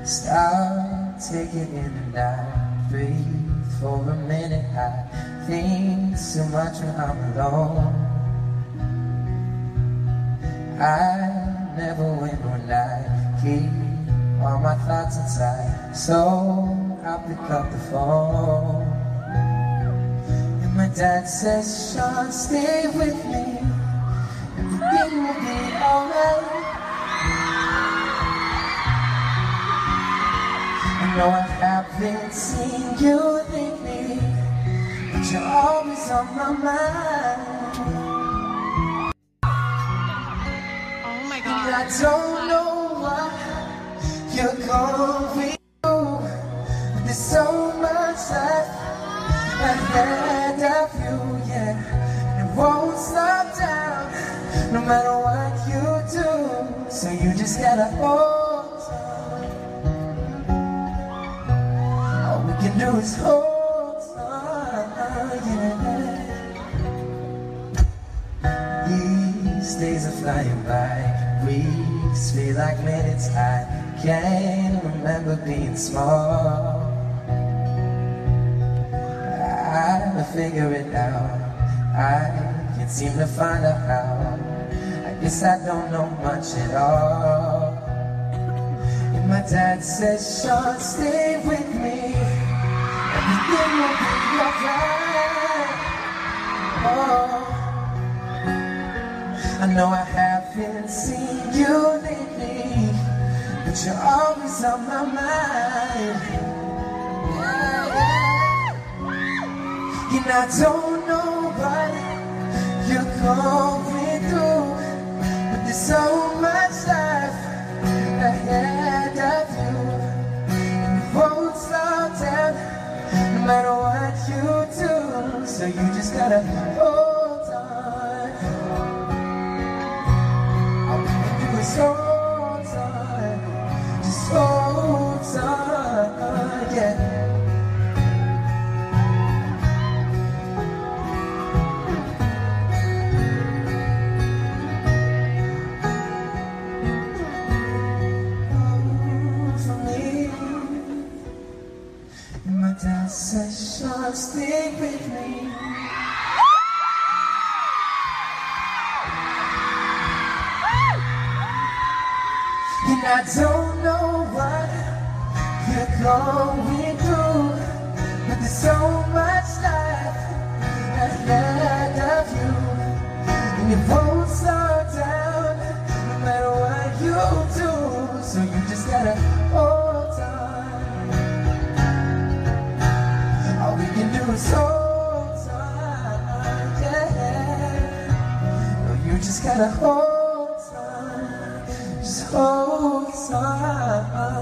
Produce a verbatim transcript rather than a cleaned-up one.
Stop, take it in and out, breathe for a minute. I think too much when I'm alone. I never win when I keep all my thoughts inside, so I'll pick up the phone. And my dad says, Sean, stay with me, everything will be alright. I know I haven't seen you lately, but you're always on my mind. Oh my God. And I don't know what you're going through, but there's so much life ahead of you, yeah. And it won't slow down, no matter what you do. So you just gotta hold on. All we can do is hold on, yeah. These days are flying by, weeks feel like minutes. I can't remember being small. I figure it out, I can't seem to find out how. I guess I don't know much at all. And my dad says, Sean, stay with me, everything will be alright. Oh, I know I haven't seen you lately, but you're always on my mind. Yeah, yeah. And I don't know what you're going through, but there's so much life ahead of you. And you won't slow down, no matter what you do. So you just gotta hold on. All we can do is hold on. Just hold on, yeah. Dad says, Sean, stay with me. And I don't know what you're going through, but there's so much life ahead of you. And you won't slow down, no matter what you do. So you just gotta hold on. It's hold on, yeah. No, you just gotta hold on, just hold on.